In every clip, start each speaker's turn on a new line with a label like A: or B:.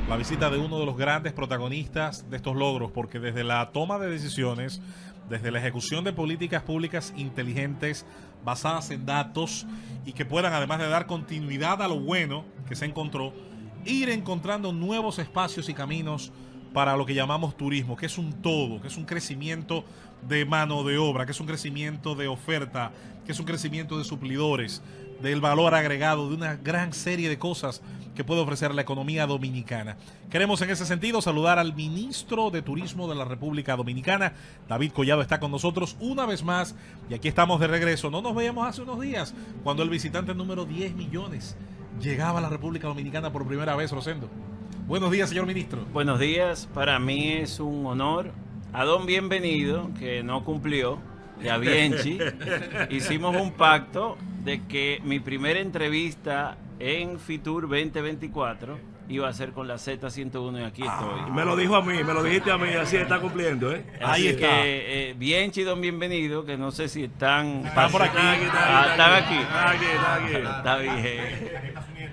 A: la visita de uno de los grandes protagonistas de estos logros, porque desde la toma de decisiones, desde la ejecución de políticas públicas inteligentes, basadas en datos y que puedan, además de dar continuidad a lo bueno que se encontró, ir encontrando nuevos espacios y caminos para lo que llamamos turismo, que es un todo, que es un crecimiento de mano de obra, que es un crecimiento de oferta, que es un crecimiento de suplidores, del valor agregado, de una gran serie de cosas que puede ofrecer la economía dominicana. Queremos en ese sentido saludar al ministro de Turismo de la República Dominicana. David Collado está con nosotros una vez más y aquí estamos de regreso. No nos veíamos hace unos días cuando el visitante número 10 millones llegaba a la República Dominicana por primera vez, Rosendo. Buenos días, señor ministro.
B: Buenos días, para mí es un honor. A don Bienvenido, que no cumplió, y a Bienchi, hicimos un pacto de que mi primera entrevista en Fitur 2024 iba a ser con la Z101 y aquí estoy.
C: Me lo dijo a mí, me lo dijiste a mí, así está cumpliendo, ¿eh?
B: Así es que Bienchi y don Bienvenido, que no sé si están
A: por aquí.
B: Están aquí.
C: Está
B: bien.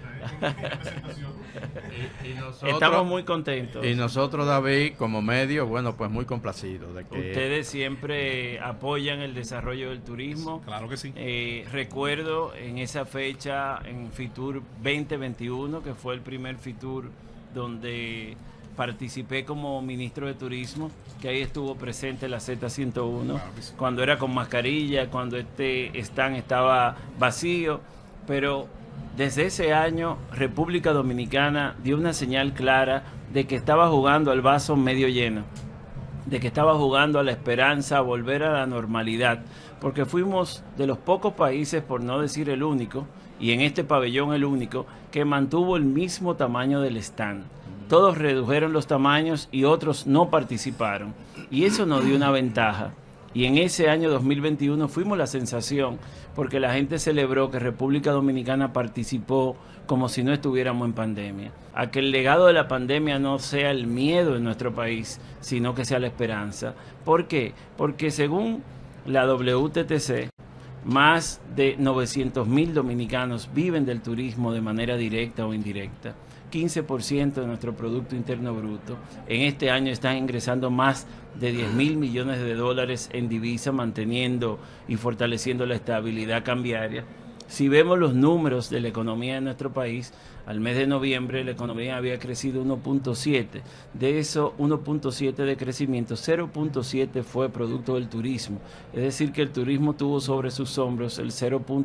D: Nosotros,
B: estamos muy contentos.
D: Y nosotros, David, como medio, bueno, pues muy complacidos de que
B: ustedes siempre apoyan el desarrollo del turismo.
A: Claro que sí.
B: Recuerdo en esa fecha, en Fitur 2021, que fue el primer Fitur donde participé como ministro de Turismo, que ahí estuvo presente la Z101, claro sí. Cuando era con mascarilla, cuando este stand estaba vacío, pero desde ese año República Dominicana dio una señal clara de que estaba jugando al vaso medio lleno, de que estaba jugando a la esperanza, a volver a la normalidad, porque fuimos de los pocos países, por no decir el único, y en este pabellón el único, que mantuvo el mismo tamaño del stand. Todos redujeron los tamaños y otros no participaron, y eso nos dio una ventaja. Y en ese año 2021 fuimos la sensación porque la gente celebró que República Dominicana participó como si no estuviéramos en pandemia. A que el legado de la pandemia no sea el miedo en nuestro país, sino que sea la esperanza. ¿Por qué? Porque según la WTTC, más de 900.000 dominicanos viven del turismo de manera directa o indirecta. 15% de nuestro Producto Interno Bruto. En este año están ingresando más de 10.000 millones de dólares en divisa, manteniendo y fortaleciendo la estabilidad cambiaria. Si vemos los números de la economía de nuestro país, al mes de noviembre la economía había crecido 1.7. De eso 1.7 de crecimiento, 0.7 fue producto del turismo. Es decir, que el turismo tuvo sobre sus hombros el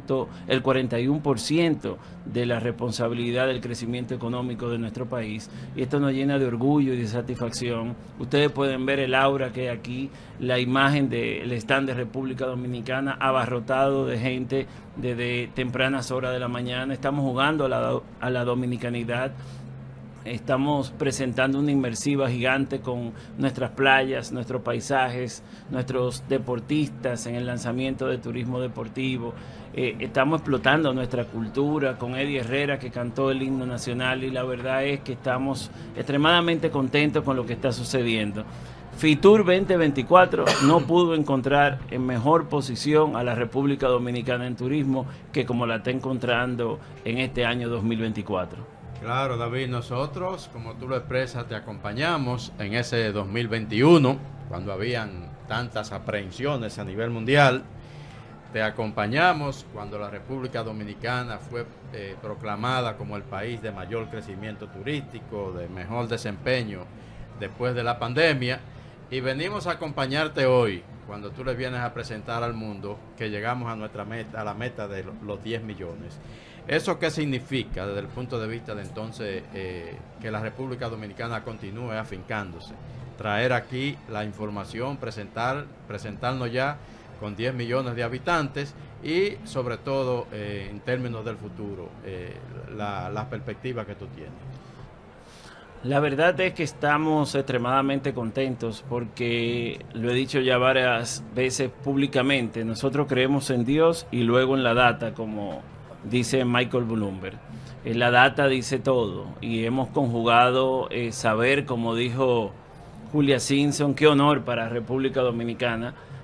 B: 41% de la responsabilidad del crecimiento económico de nuestro país. Y esto nos llena de orgullo y de satisfacción. Ustedes pueden ver el aura que hay aquí, la imagen del stand de República Dominicana abarrotado de gente desde tempranas horas de la mañana. Estamos jugando a la dominicanidad. Estamos presentando una inmersiva gigante con nuestras playas, nuestros paisajes, nuestros deportistas en el lanzamiento de turismo deportivo. Estamos explotando nuestra cultura con Eddie Herrera, que cantó el himno nacional, y la verdad es que estamos extremadamente contentos con lo que está sucediendo. Fitur 2024 no pudo encontrar en mejor posición a la República Dominicana en turismo que como la está encontrando en este año 2024.
D: Claro, David, nosotros, como tú lo expresas, te acompañamos en ese 2021, cuando habían tantas aprehensiones a nivel mundial. Te acompañamos cuando la República Dominicana fue proclamada como el país de mayor crecimiento turístico, de mejor desempeño después de la pandemia. Y venimos a acompañarte hoy, cuando tú le vienes a presentar al mundo que llegamos a nuestra meta, a la meta de los 10 millones. ¿Eso qué significa desde el punto de vista de entonces que la República Dominicana continúe afincándose? Traer aquí la información, presentarnos ya con 10 millones de habitantes y sobre todo en términos del futuro, las perspectivas que tú tienes.
B: La verdad es que estamos extremadamente contentos porque lo he dicho ya varias veces públicamente. Nosotros creemos en Dios y luego en la data, como dice Michael Bloomberg. La data dice todo y hemos conjugado saber, como dijo Julia Simpson, qué honor para República Dominicana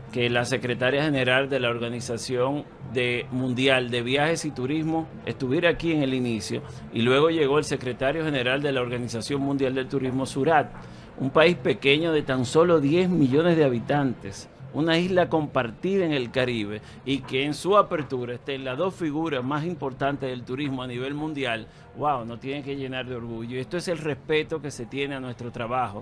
B: que la secretaria general de la Organización Mundial de Viajes y Turismo estuviera aquí en el inicio, y luego llegó el secretario general de la Organización Mundial del Turismo, Surat, un país pequeño de tan solo 10 millones de habitantes, una isla compartida en el Caribe, y que en su apertura estén las dos figuras más importantes del turismo a nivel mundial. Wow, nos tiene que llenar de orgullo. Esto es el respeto que se tiene a nuestro trabajo.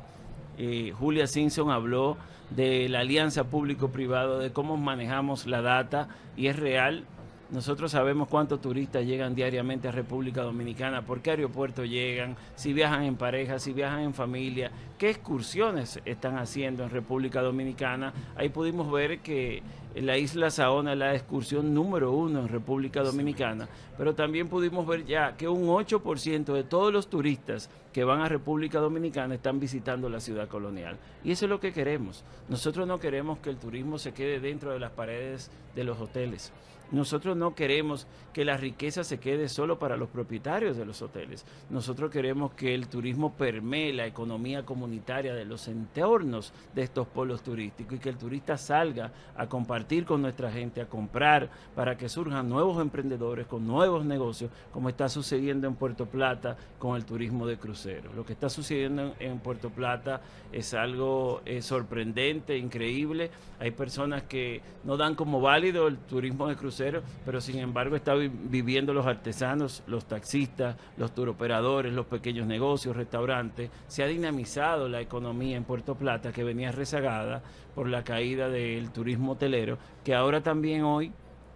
B: Julia Simpson habló de la alianza público-privado, de cómo manejamos la data, y es real. Nosotros sabemos cuántos turistas llegan diariamente a República Dominicana, por qué aeropuerto llegan, si viajan en pareja, si viajan en familia, qué excursiones están haciendo en República Dominicana. Ahí pudimos ver que la isla Saona es la excursión número 1 en República Dominicana, pero también pudimos ver ya que un 8% de todos los turistas que van a República Dominicana están visitando la ciudad colonial. Y eso es lo que queremos. Nosotros no queremos que el turismo se quede dentro de las paredes de los hoteles. Nosotros no queremos que la riqueza se quede solo para los propietarios de los hoteles. Nosotros queremos que el turismo permee la economía comunitaria de los entornos de estos polos turísticos, y que el turista salga a compartir con nuestra gente, a comprar, para que surjan nuevos emprendedores con nuevos negocios, como está sucediendo en Puerto Plata con el turismo de cruceros. Lo que está sucediendo en Puerto Plata es algo sorprendente, increíble. Hay personas que no dan como válido el turismo de cruceros, pero sin embargo está viviendo los artesanos, los taxistas, los turoperadores, los pequeños negocios, restaurantes. Se ha dinamizado la economía en Puerto Plata, que venía rezagada por la caída del turismo hotelero, que ahora también hoy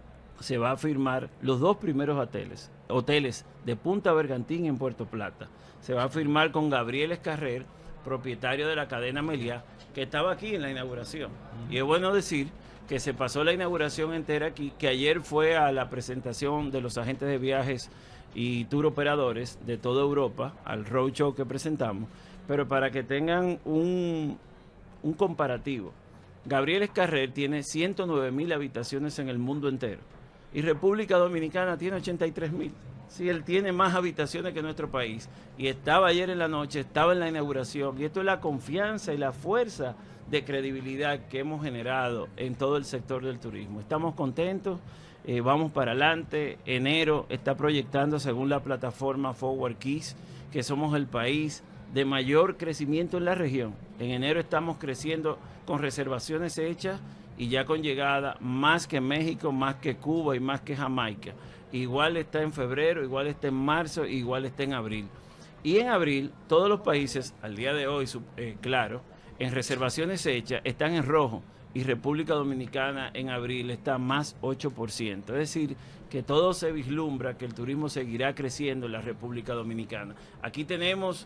B: se va a firmar los 2 primeros hoteles de Punta Bergantín en Puerto Plata. Se va a firmar con Gabriel Escarrer, propietario de la cadena Meliá, que estaba aquí en la inauguración. Y es bueno decir que se pasó la inauguración entera aquí, que ayer fue a la presentación de los agentes de viajes y tour operadores de toda Europa, al roadshow que presentamos, pero para que tengan un comparativo, Gabriel Escarrer tiene 109.000 habitaciones en el mundo entero, y República Dominicana tiene 83.000. Sí, él tiene más habitaciones que nuestro país, y estaba ayer en la noche, estaba en la inauguración, y esto es la confianza y la fuerza de credibilidad que hemos generado en todo el sector del turismo. Estamos contentos, vamos para adelante. Enero está proyectando, según la plataforma Forward Keys, que somos el país de mayor crecimiento en la región. En enero estamos creciendo con reservaciones hechas y ya con llegada, más que México, más que Cuba y más que Jamaica. Igual está en febrero, igual está en marzo, igual está en abril. Y en abril, todos los países, al día de hoy, claro, en reservaciones hechas, están en rojo, y República Dominicana en abril está más 8%. Es decir, que todo se vislumbra que el turismo seguirá creciendo en la República Dominicana. Aquí tenemos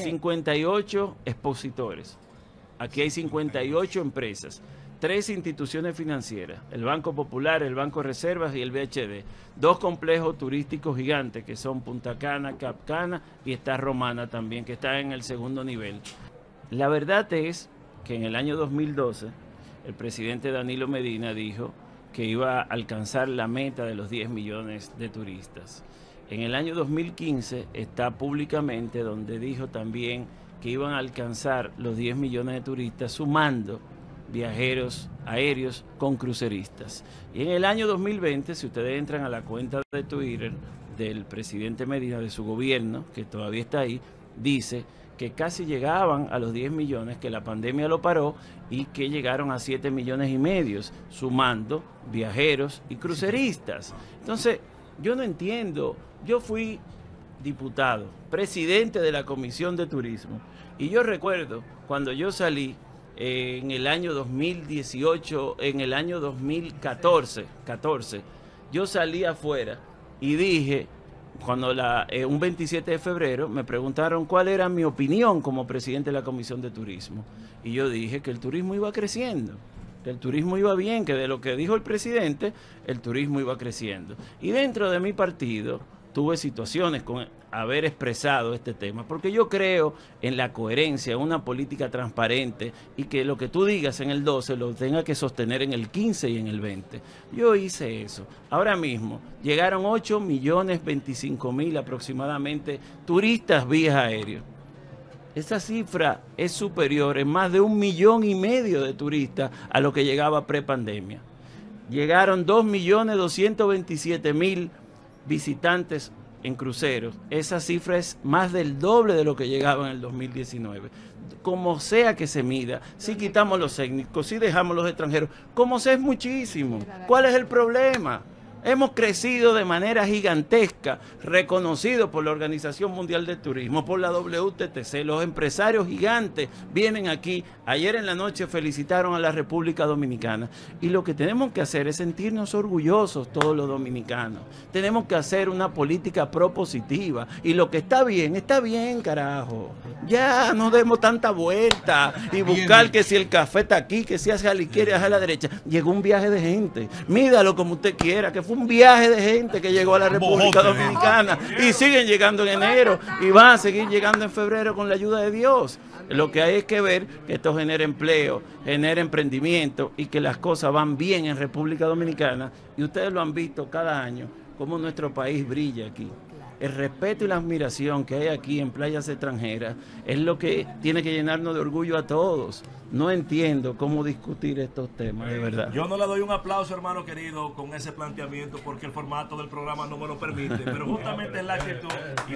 B: 58 expositores, aquí hay 58 empresas, 3 instituciones financieras, el Banco Popular, el Banco Reservas y el BHD, 2 complejos turísticos gigantes que son Punta Cana, Cap Cana, y está Romana también, que está en el segundo nivel. La verdad es que en el año 2012 el presidente Danilo Medina dijo que iba a alcanzar la meta de los 10 millones de turistas. En el año 2015 está públicamente donde dijo también que iban a alcanzar los 10 millones de turistas sumando viajeros aéreos con cruceristas. Y en el año 2020, si ustedes entran a la cuenta de Twitter del presidente Medina, de su gobierno, que todavía está ahí, dice que casi llegaban a los 10 millones, que la pandemia lo paró y que llegaron a 7 millones y medio, sumando viajeros y cruceristas. Entonces, yo no entiendo. Yo fui diputado, presidente de la Comisión de Turismo, y yo recuerdo cuando yo salí en el año 2018, en el año 2014, yo salí afuera y dije, cuando un 27 de febrero me preguntaron cuál era mi opinión como presidente de la Comisión de Turismo, y yo dije que el turismo iba creciendo, que el turismo iba bien, que de lo que dijo el presidente, el turismo iba creciendo. Y dentro de mi partido tuve situaciones con haber expresado este tema, porque yo creo en la coherencia, en una política transparente, y que lo que tú digas en el 12 lo tenga que sostener en el 15 y en el 20. Yo hice eso. Ahora mismo llegaron 8.025.000 aproximadamente turistas vía aéreo. Esa cifra es superior en más de 1,5 millones de turistas a lo que llegaba prepandemia. Llegaron 2.227.000 visitantes en cruceros. Esa cifra es más del doble de lo que llegaba en el 2019. Como sea que se mida, si quitamos los técnicos, si dejamos los extranjeros, como sea es muchísimo. ¿Cuál es el problema? Hemos crecido de manera gigantesca, reconocido por la Organización Mundial del Turismo, por la WTTC. Los empresarios gigantes vienen aquí. Ayer en la noche felicitaron a la República Dominicana. Y lo que tenemos que hacer es sentirnos orgullosos todos los dominicanos. Tenemos que hacer una política propositiva. Y lo que está bien, carajo. Ya no demos tanta vuelta y buscar que si el café está aquí, que si hacia la izquierda y hacia la derecha. Llegó un viaje de gente. Mídalo como usted quiera, que fue un viaje de gente que llegó a la República Dominicana y siguen llegando en enero y van a seguir llegando en febrero con la ayuda de Dios. Lo que hay es que ver que esto genera empleo, genera emprendimiento y que las cosas van bien en República Dominicana, y ustedes lo han visto cada año, cómo nuestro país brilla aquí. El respeto y la admiración que hay aquí en playas extranjeras es lo que tiene que llenarnos de orgullo a todos. No entiendo cómo discutir estos temas, de verdad.
C: Yo no le doy un aplauso, hermano querido, con ese planteamiento porque el formato del programa no me lo permite, pero justamente es la actitud y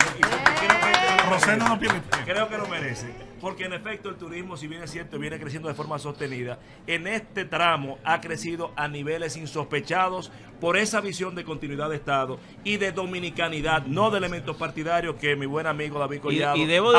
C: creo que lo merece, porque en efecto el turismo, si bien es cierto, viene creciendo de forma sostenida, en este tramo ha crecido a niveles insospechados por esa visión de continuidad de Estado y de dominicanidad, no de elementos partidarios que mi buen amigo David Collado
B: y debo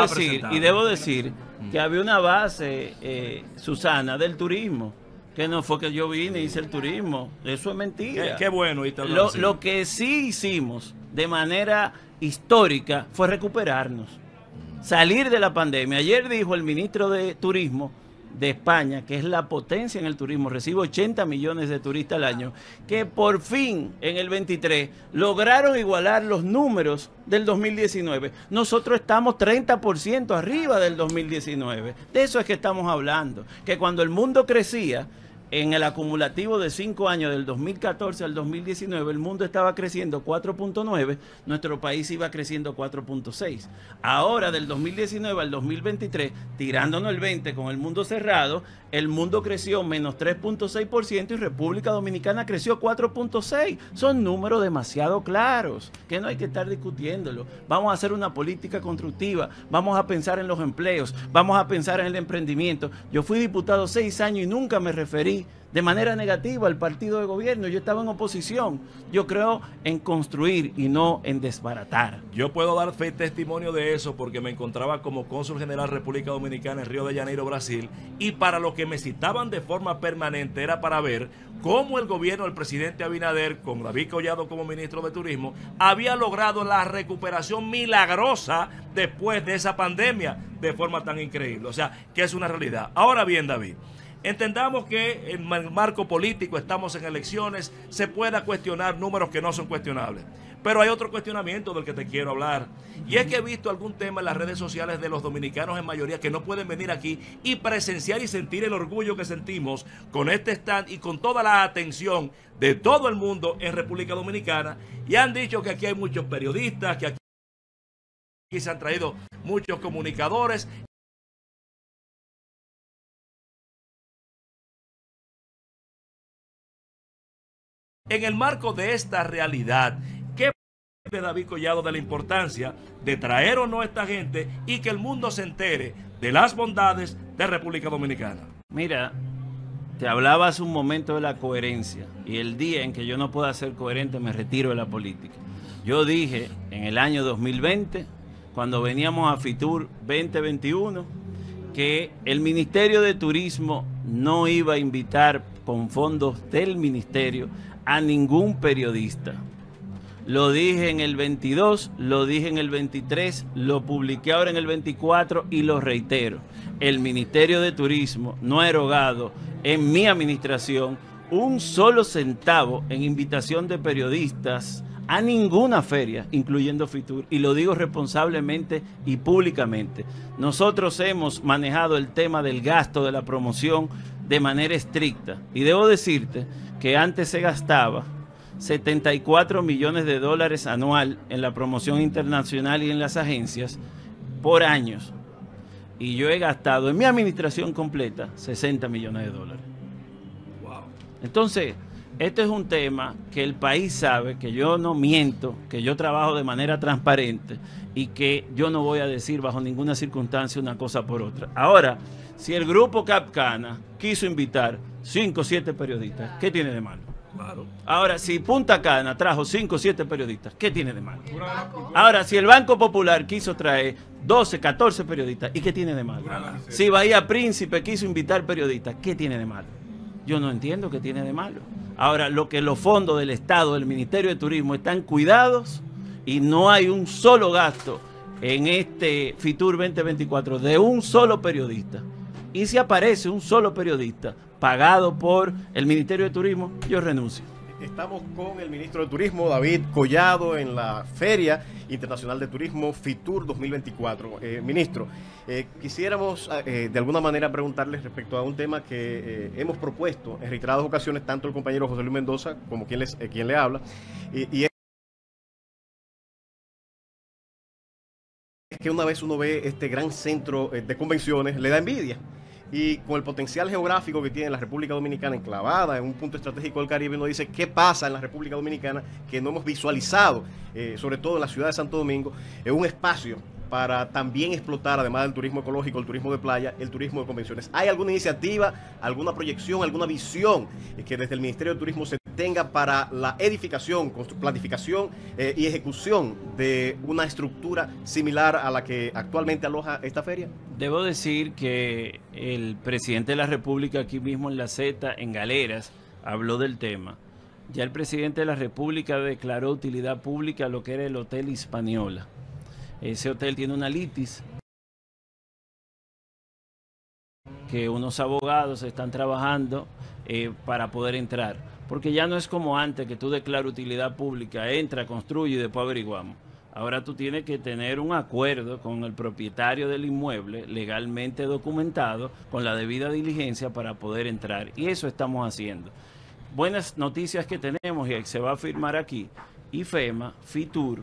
B: decir que había una base, Susana, del turismo, que no fue que yo vine y hice el turismo. Eso es mentira.
C: Qué bueno.
B: Lo que sí hicimos de manera histórica fue recuperarnos, salir de la pandemia. Ayer dijo el ministro de Turismo de España, que es la potencia en el turismo, recibe 80 millones de turistas al año, que por fin en el 23 lograron igualar los números del 2019. Nosotros estamos 30% arriba del 2019. De eso es que estamos hablando, que cuando el mundo crecía, en el acumulativo de 5 años, del 2014 al 2019, el mundo estaba creciendo 4.9, nuestro país iba creciendo 4.6. Ahora, del 2019 al 2023, tirándonos el 20 con el mundo cerrado, el mundo creció menos 3.6% y República Dominicana creció 4.6%. Son números demasiado claros, que no hay que estar discutiéndolo. Vamos a hacer una política constructiva, vamos a pensar en los empleos, vamos a pensar en el emprendimiento. Yo fui diputado 6 años y nunca me referí de manera negativa al partido de gobierno. Yo estaba en oposición. Yo creo en construir y no en desbaratar.
C: Yo puedo dar fe y testimonio de eso porque me encontraba como cónsul general República Dominicana en Río de Janeiro, Brasil, y para lo que me citaban de forma permanente era para ver cómo el gobierno del presidente Abinader, con David Collado como ministro de Turismo, había logrado la recuperación milagrosa después de esa pandemia de forma tan increíble. O sea, que es una realidad. Ahora bien, David, entendamos que en el marco político estamos en elecciones, se pueda cuestionar números que no son cuestionables. Pero hay otro cuestionamiento del que te quiero hablar. Y es que he visto algún tema en las redes sociales de los dominicanos en mayoría que no pueden venir aquí y presenciar y sentir el orgullo que sentimos con este stand y con toda la atención de todo el mundo en República Dominicana. Y han dicho que aquí hay muchos periodistas, que aquí se han traído muchos comunicadores. En el marco de esta realidad, ¿qué de David Collado de la importancia de traer o no a esta gente y que el mundo se entere de las bondades de República Dominicana?
B: Mira, te hablaba hace un momento de la coherencia, y el día en que yo no pueda ser coherente me retiro de la política. Yo dije en el año 2020, cuando veníamos a Fitur 2021, que el Ministerio de Turismo no iba a invitar con fondos del ministerio a ningún periodista. Lo dije en el 22, lo dije en el 23, lo publiqué ahora en el 24 y lo reitero. El Ministerio de Turismo no ha erogado en mi administración un solo centavo en invitación de periodistas a ninguna feria, incluyendo Fitur, y lo digo responsablemente y públicamente. Nosotros hemos manejado el tema del gasto de la promoción de manera estricta, y debo decirte que antes se gastaba 74 millones de dólares anual en la promoción internacional y en las agencias por años. y yo he gastado en mi administración completa 60 millones de dólares.
C: Wow.
B: Entonces, este es un tema que el país sabe, que yo no miento, que yo trabajo de manera transparente y que yo no voy a decir bajo ninguna circunstancia una cosa por otra. Ahora, si el grupo Capcana quiso invitar 5 o 7 periodistas, ¿qué tiene de malo?
C: Claro.
B: Ahora, si Punta Cana trajo 5 o 7 periodistas, ¿qué tiene de malo? Ahora, si el Banco Popular quiso traer 12, 14 periodistas, ¿y qué tiene de malo? Si Bahía Príncipe quiso invitar periodistas, ¿qué tiene de malo? Yo no entiendo qué tiene de malo. Ahora, lo que los fondos del Estado, del Ministerio de Turismo, están cuidados y no hay un solo gasto en este Fitur 2024 de un solo periodista. Y si aparece un solo periodista pagado por el Ministerio de Turismo, yo renuncio.
E: Estamos con el ministro de Turismo, David Collado, en la Feria Internacional de Turismo Fitur 2024. Ministro, quisiéramos de alguna manera preguntarles respecto a un tema que hemos propuesto en reiteradas ocasiones, tanto el compañero José Luis Mendoza como quien le habla, y es que una vez uno ve este gran centro de convenciones, le da envidia. Y con el potencial geográfico que tiene la República Dominicana enclavada en un punto estratégico del Caribe, uno dice, ¿qué pasa en la República Dominicana que no hemos visualizado, sobre todo en la ciudad de Santo Domingo, un espacio para también explotar, además del turismo ecológico, el turismo de playa, el turismo de convenciones? ¿Hay alguna iniciativa, alguna proyección, alguna visión que desde el Ministerio de Turismo se tenga para la edificación, planificación y ejecución de una estructura similar a la que actualmente aloja esta feria?
B: Debo decir que el presidente de la República aquí mismo en la Z, en Galeras, habló del tema. Ya el presidente de la República declaró utilidad pública lo que era el Hotel Hispaniola. Ese hotel tiene una litis que unos abogados están trabajando para poder entrar. Porque ya no es como antes, que tú declaras utilidad pública, entra, construye y después averiguamos. Ahora tú tienes que tener un acuerdo con el propietario del inmueble, legalmente documentado, con la debida diligencia para poder entrar. Y eso estamos haciendo. Buenas noticias que tenemos y se va a firmar aquí. IFEMA, Fitur,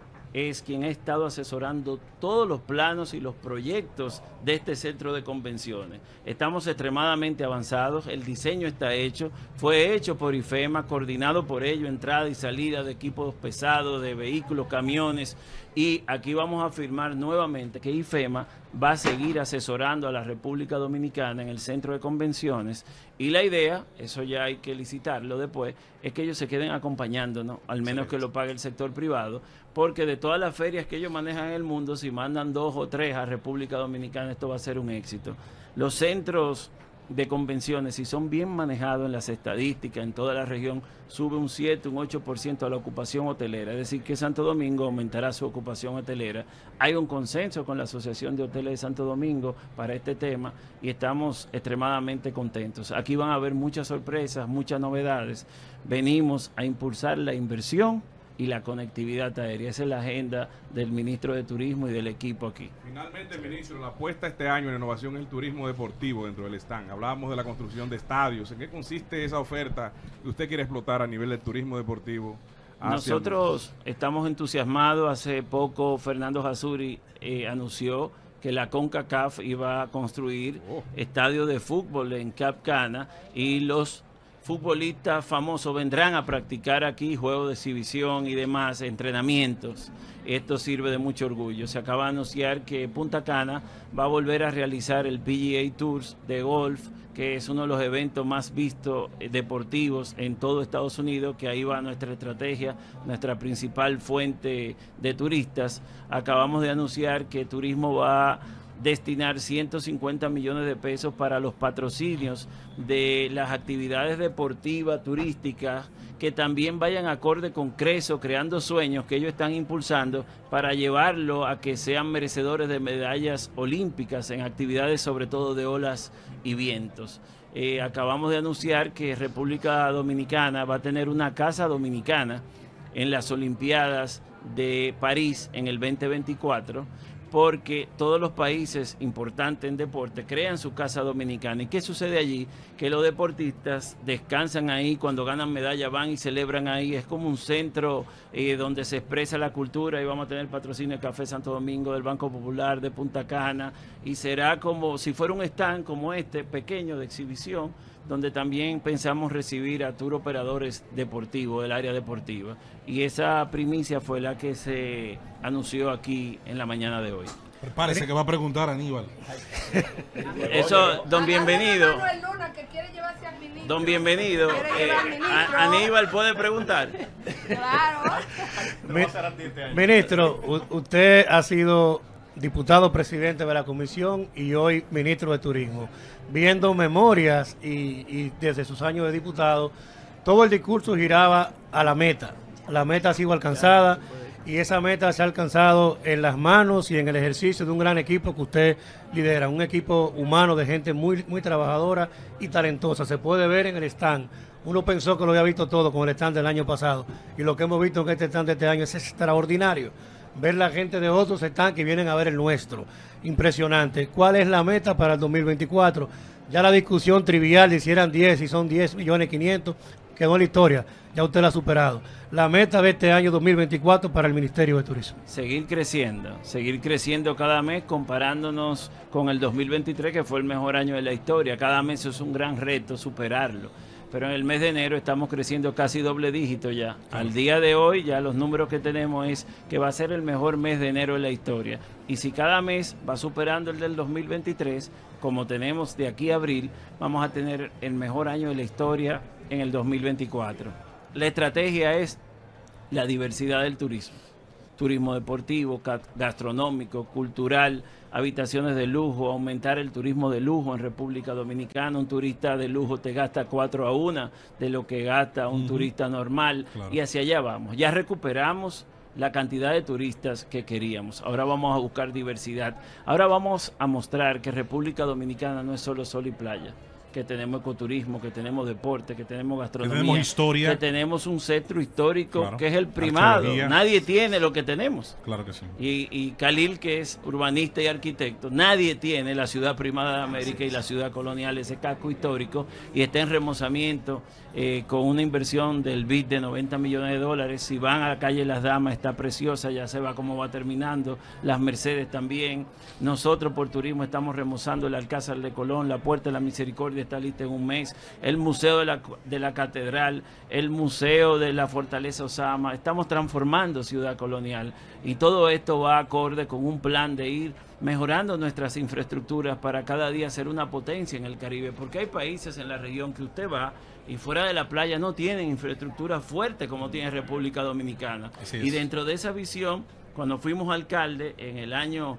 B: es quien ha estado asesorando todos los planos y los proyectos de este centro de convenciones. Estamos extremadamente avanzados, el diseño está hecho, fue hecho por IFEMA, coordinado por ello, entrada y salida de equipos pesados, de vehículos, camiones, y aquí vamos a afirmar nuevamente que IFEMA va a seguir asesorando a la República Dominicana en el centro de convenciones, y la idea, eso ya hay que licitarlo después, es que ellos se queden acompañándonos, al menos que lo pague el sector privado, porque de todas las ferias que ellos manejan en el mundo, si mandan 2 o 3 a República Dominicana, esto va a ser un éxito. Los centros de convenciones, si son bien manejados en las estadísticas, en toda la región, sube un 7, un 8% a la ocupación hotelera, es decir, que Santo Domingo aumentará su ocupación hotelera. Hay un consenso con la Asociación de Hoteles de Santo Domingo para este tema y estamos extremadamente contentos. Aquí van a haber muchas sorpresas, muchas novedades. Venimos a impulsar la inversión y la conectividad aérea. Esa es la agenda del ministro de Turismo y del equipo aquí.
F: Finalmente, ministro, la apuesta este año en innovación es el turismo deportivo dentro del stand. Hablábamos de la construcción de estadios. ¿En qué consiste esa oferta que usted quiere explotar a nivel del turismo deportivo?
B: Nosotros estamos entusiasmados. Hace poco Fernando Jasuri anunció que la CONCACAF iba a construir estadios de fútbol en Cap Cana y los futbolistas famosos vendrán a practicar aquí juegos de exhibición y demás, entrenamientos. Esto sirve de mucho orgullo. Se acaba de anunciar que Punta Cana va a volver a realizar el PGA Tours de golf, que es uno de los eventos más vistos deportivos en todo Estados Unidos, que ahí va nuestra estrategia, nuestra principal fuente de turistas. Acabamos de anunciar que Turismo va a destinar 150 millones de pesos para los patrocinios de las actividades deportivas, turísticas, que también vayan acorde con Creso, creando sueños que ellos están impulsando para llevarlo a que sean merecedores de medallas olímpicas en actividades sobre todo de olas y vientos. Acabamos de anunciar que República Dominicana va a tener una casa dominicana en las Olimpiadas de París en el 2024, porque todos los países importantes en deporte crean su casa dominicana. ¿Y qué sucede allí? Que los deportistas descansan ahí, cuando ganan medalla van y celebran ahí. Es como un centro donde se expresa la cultura, y vamos a tener patrocinio de Café Santo Domingo, del Banco Popular, de Punta Cana, y será como si fuera un stand como este, pequeño, de exhibición, donde también pensamos recibir a tour operadores deportivos del área deportiva. Y esa primicia fue la que se anunció aquí en la mañana de hoy.
A: Prepárese que va a preguntar a Aníbal.
B: Eso, don Bienvenido. Don Bienvenido. Aníbal puede preguntar.
G: Claro. Ministro, usted ha sido diputado presidente de la comisión y hoy ministro de Turismo. Viendo memorias y desde sus años de diputado, todo el discurso giraba a la meta. La meta ha sido alcanzada y esa meta se ha alcanzado en las manos y en el ejercicio de un gran equipo que usted lidera, un equipo humano de gente muy trabajadora y talentosa. Se puede ver en el stand. Uno pensó que lo había visto todo con el stand del año pasado y lo que hemos visto en este stand de este año es extraordinario. Ver la gente de otros stands que vienen a ver el nuestro. Impresionante. ¿Cuál es la meta para el 2024? Ya la discusión trivial de si eran 10, si son 10.500.000, quedó en la historia. Ya usted la ha superado. La meta de este año 2024 para el Ministerio de Turismo.
B: Seguir creciendo cada mes, comparándonos con el 2023, que fue el mejor año de la historia. Cada mes es un gran reto superarlo. Pero en el mes de enero estamos creciendo casi doble dígito ya. Al día de hoy ya los números que tenemos es que va a ser el mejor mes de enero de la historia. Y si cada mes va superando el del 2023, como tenemos de aquí a abril, vamos a tener el mejor año de la historia en el 2024. La estrategia es la diversidad del turismo. Turismo deportivo, gastronómico, cultural, habitaciones de lujo, aumentar el turismo de lujo en República Dominicana. Un turista de lujo te gasta 4 a 1 de lo que gasta un turista normal, claro. Y hacia allá vamos. Ya recuperamos la cantidad de turistas que queríamos. Ahora vamos a buscar diversidad. Ahora vamos a mostrar que República Dominicana no es solo sol y playa, que tenemos ecoturismo, que tenemos deporte, que tenemos gastronomía, que tenemos historia, que tenemos un centro histórico, claro, que es el primado. Nadie tiene lo que tenemos. Claro que sí. Y Khalil, que es urbanista y arquitecto, nadie tiene la ciudad primada de América y la ciudad colonial, ese casco histórico, y está en remozamiento con una inversión del BID de $90 millones. Si van a la calle Las Damas, está preciosa, ya se va como va terminando. Las Mercedes también. Nosotros por turismo estamos remozando el Alcázar de Colón, la Puerta de la Misericordia está lista en un mes, el Museo de la Catedral, el Museo de la Fortaleza Osama. Estamos transformando Ciudad Colonial y todo esto va acorde con un plan de ir mejorando nuestras infraestructuras para cada día ser una potencia en el Caribe, porque hay países en la región que usted va y fuera de la playa no tienen infraestructura fuerte como tiene República Dominicana. Y dentro de esa visión, cuando fuimos alcalde en el año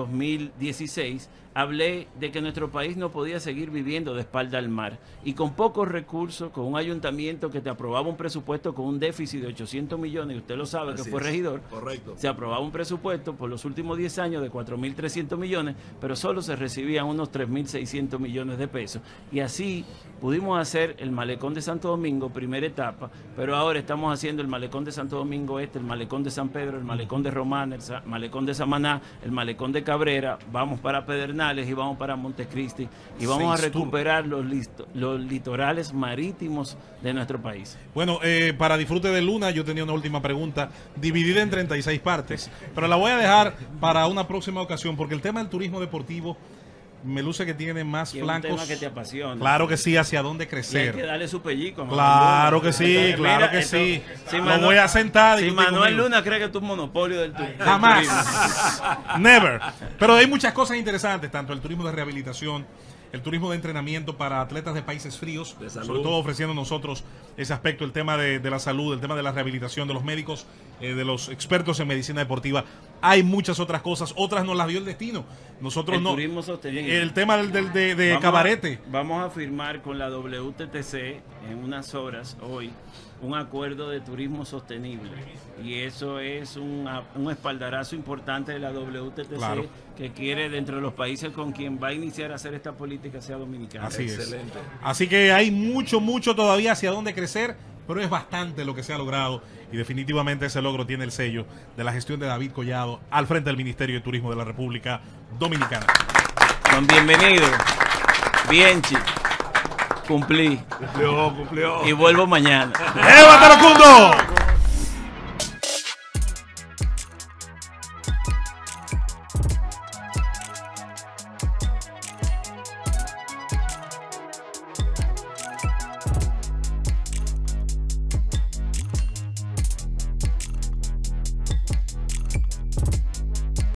B: 2016, hablé de que nuestro país no podía seguir viviendo de espalda al mar y con pocos recursos, con un ayuntamiento que te aprobaba un presupuesto con un déficit de 800 millones, y usted lo sabe, que fue regidor. Correcto. Se aprobaba un presupuesto por los últimos 10 años de 4.300 millones, pero solo se recibían unos 3.600 millones de pesos. Y así pudimos hacer el Malecón de Santo Domingo, primera etapa, pero ahora estamos haciendo el Malecón de Santo Domingo Este, el Malecón de San Pedro, el Malecón de Romana, el Malecón de Samaná, el Malecón de Cabrera, vamos para Pedernales y vamos para Montecristi y vamos a recuperar los litorales marítimos de nuestro país.
A: Bueno, para disfrute de Luna, yo tenía una última pregunta dividida en 36 partes, pero la voy a dejar para una próxima ocasión porque el tema del turismo deportivo me luce que tiene más flancos. Es un tema que te apasiona. Claro que sí, hacia dónde crecer.
B: Y hay que darle su pellico.
A: Claro que sí, claro que sí. Lo voy a sentar.
B: Si Manuel Luna cree que es un monopolio del turismo.
A: Jamás. Never. Pero hay muchas cosas interesantes, tanto el turismo de rehabilitación, el turismo de entrenamiento para atletas de países fríos, sobre todo ofreciendo nosotros ese aspecto, el tema de la salud, el tema de la rehabilitación de los médicos, de los expertos en medicina deportiva. Hay muchas otras cosas, otras nos las dio el destino. Nosotros no.
B: Turismo sostenible.
A: El tema de Cabarete.
B: Vamos a firmar con la WTTC en unas horas hoy un acuerdo de turismo sostenible y eso es un espaldarazo importante de la WTTC, claro, que quiere dentro de los países con quien va a iniciar a hacer esta política sea dominicana.
A: Así es. Así que hay mucho todavía hacia dónde crecer pero es bastante lo que se ha logrado y definitivamente ese logro tiene el sello de la gestión de David Collado al frente del Ministerio de Turismo de la República Dominicana.
B: Don bienvenido. Bien, chico. Cumplí.
C: Cumplió.
B: Y vuelvo mañana.
A: ¡Llévatelo, Cundo!